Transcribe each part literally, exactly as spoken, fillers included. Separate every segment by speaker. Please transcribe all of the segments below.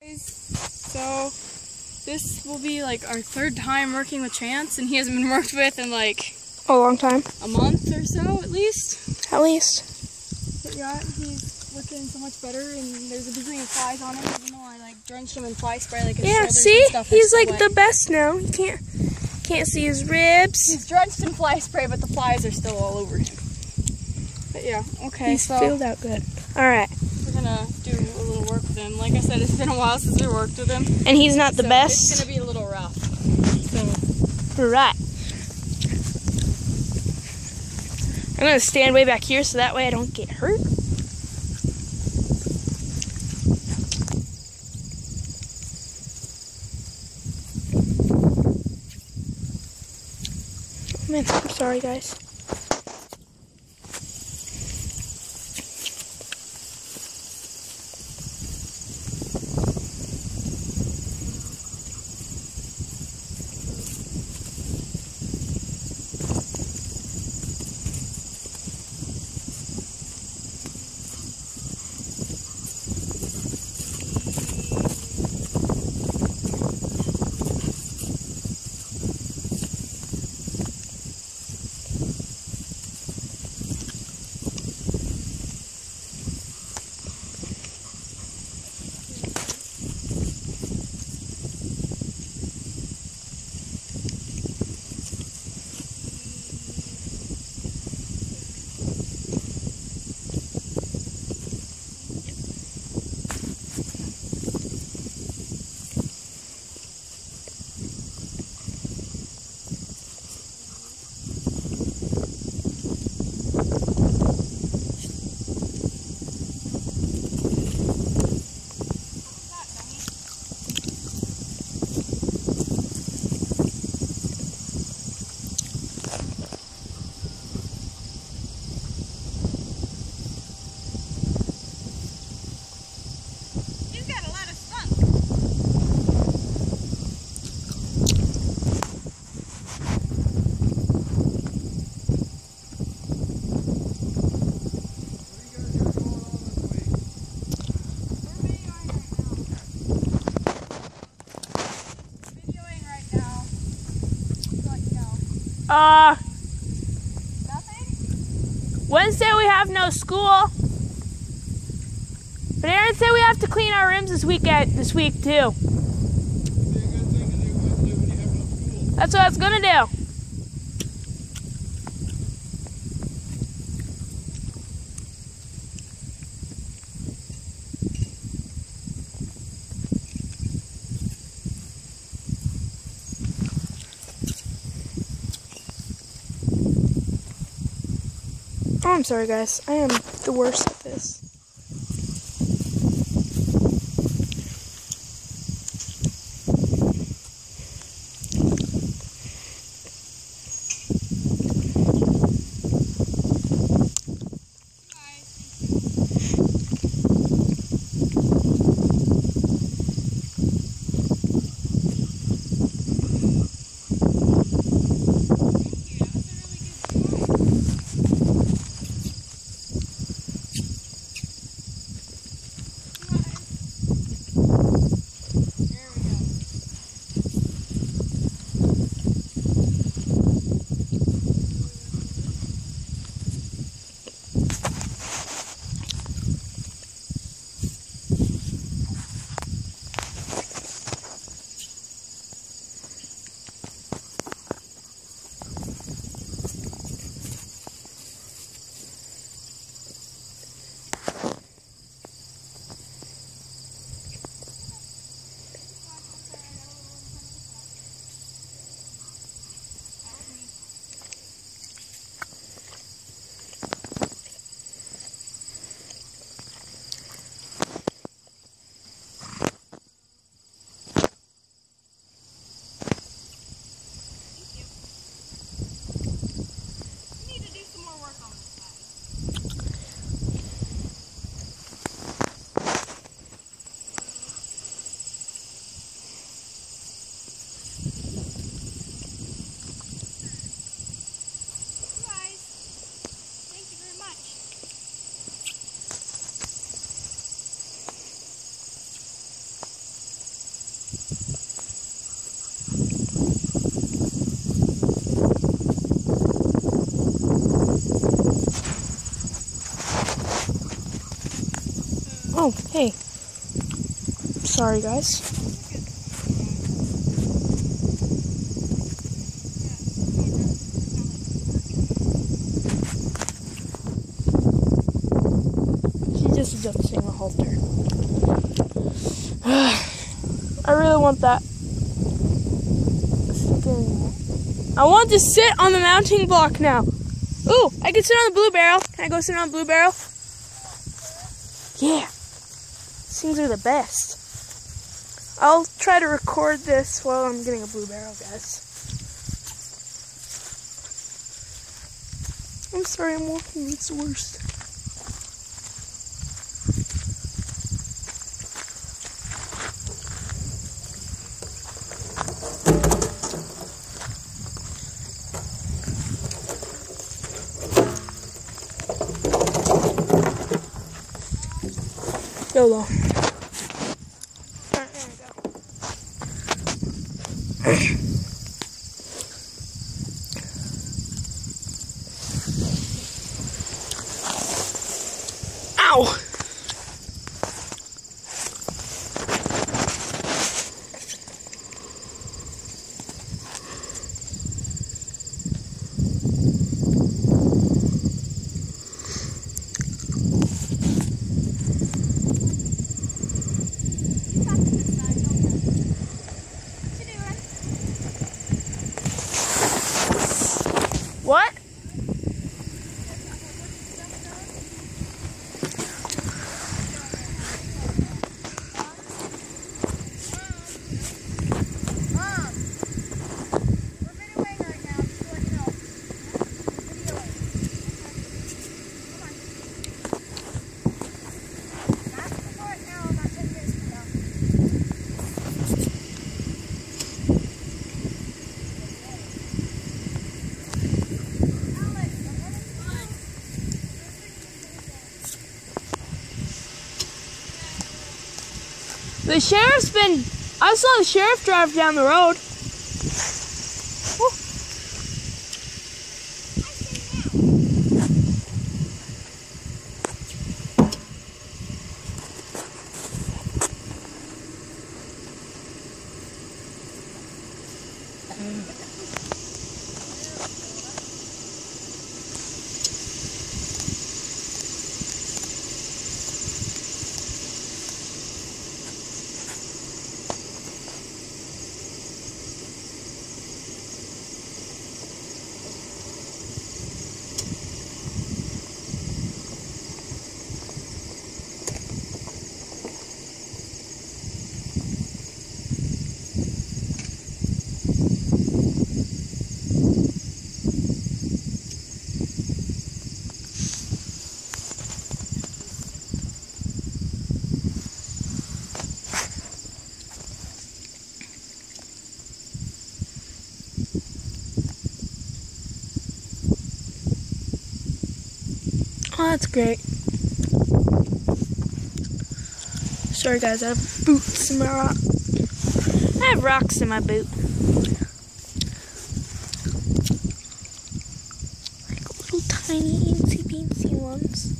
Speaker 1: So this will be like our third time working with Chance, and he hasn't been worked with in like
Speaker 2: a long time.
Speaker 1: A month or so at least.
Speaker 2: At least.
Speaker 1: But yeah, he's looking so much better, and there's a bazillion flies on him, even though I like drenched him in fly spray. Like his
Speaker 2: yeah,
Speaker 1: shoulders
Speaker 2: see,
Speaker 1: and stuff
Speaker 2: he's like
Speaker 1: wet.
Speaker 2: the best now. You can't can't see his ribs.
Speaker 1: He's drenched in fly spray, but the flies are still all over him. But yeah, okay.
Speaker 2: He's
Speaker 1: so
Speaker 2: filled out good. All right.
Speaker 1: We're gonna do a little work with him. Like I said, it's been a while since we worked with him.
Speaker 2: And he's not the
Speaker 1: so
Speaker 2: best.
Speaker 1: It's gonna be a little rough. So.
Speaker 2: Right. I'm gonna stand way back here so that way I don't get hurt. Oh man, I'm sorry guys. Uh,
Speaker 1: Nothing?
Speaker 2: Wednesday we have no school. But Aaron said we have to clean our rims this weekend, this week too. That's what I was gonna do. Oh, I'm sorry guys, I am the worst at this. Oh, hey. Sorry, guys. She's just adjusting a halter. I really want that. I want to sit on the mounting block now. Ooh, I can sit on the blue barrel. Can I go sit on the blue barrel? Yeah. These things are the best. I'll try to record this while I'm getting a blue barrel, guys. I'm sorry, I'm walking. It's the worst. YOLO. Alright, there we go. Ow! What? The sheriff's been, I saw the sheriff drive down the road. Oh, that's great. Sorry guys, I have boots in my rock. I have rocks in my boot. Like little tiny eensy beensy ones.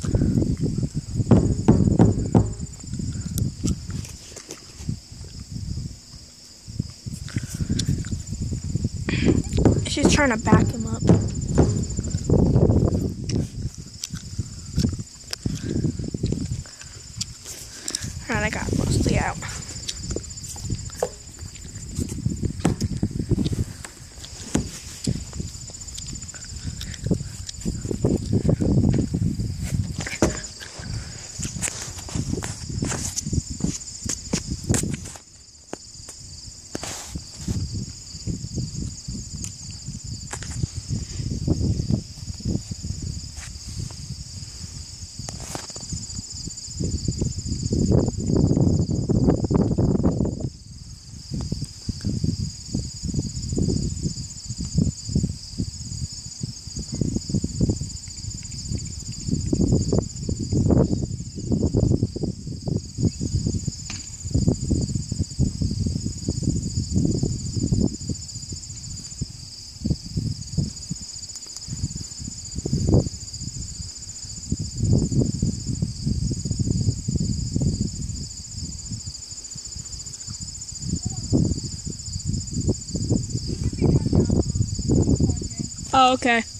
Speaker 2: She's trying to back him up. Alright, I got mostly out. Oh, okay.